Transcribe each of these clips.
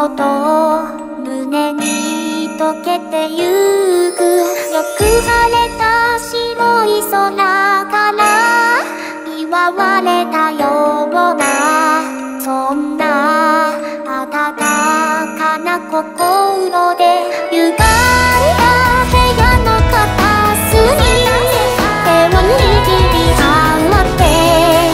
どと胸に溶けてゆく。よく晴れた白い空から祝われたような、そんな温かな心で歪んだ部屋の片隅に手を握り合って、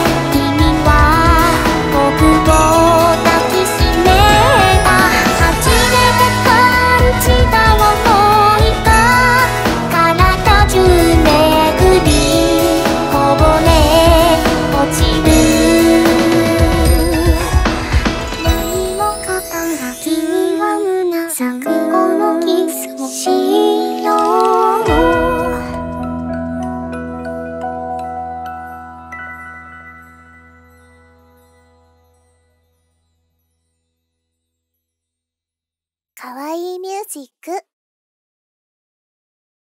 君は僕を抱きしめた。初めて感じた想いが体中巡りこぼれ落ちる。何もかかな君は胸咲くこのキスをしよう。かわいいミュージック。